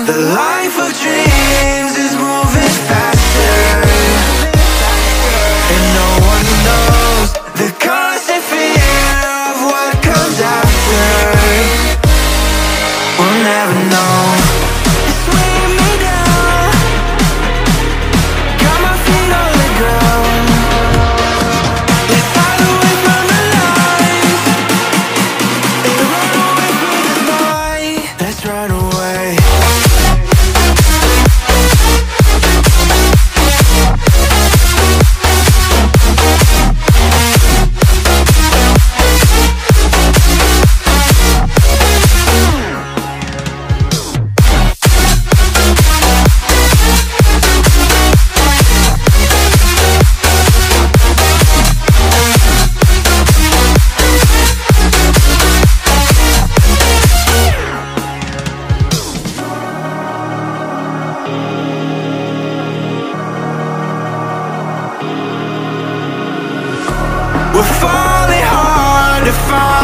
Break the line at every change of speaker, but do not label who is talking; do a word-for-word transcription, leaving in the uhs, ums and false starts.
The life of dreams is moving faster, and no one knows the constant fear of what comes after. We'll never know. It's weighing me down, got my feet on the ground. Let's hide away from the lies and run away from the night. Let's run away. We're falling hard to find.